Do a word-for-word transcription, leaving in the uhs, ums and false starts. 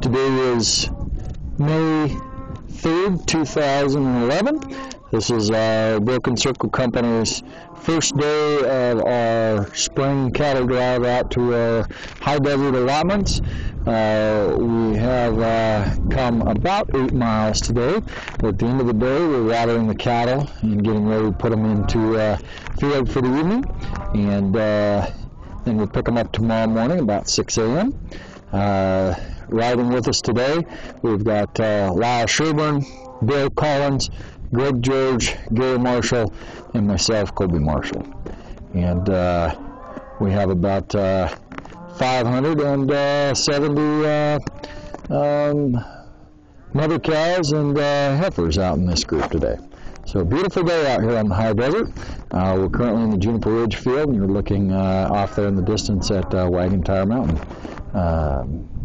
Today is May third, two thousand eleven. This is our Broken Circle Company's first day of our spring cattle drive out to our high desert allotments. Uh, we have uh, come about eight miles today. At the end of the day, we're watering the cattle and getting ready to put them into uh, field for the evening. And uh, then we'll pick them up tomorrow morning about six a m Uh, riding with us today, we've got uh, Lyle Sherburne, Bill Collins, Greg George, Gary Marshall, and myself, Colby Marshall. And uh, we have about uh, five hundred seventy uh, um, mother cows and uh, heifers out in this group today. So a beautiful day out here on the high desert. Uh, we're currently in the Juniper Ridge field, and you're looking uh, off there in the distance at uh, Wagon Tire Mountain. Um,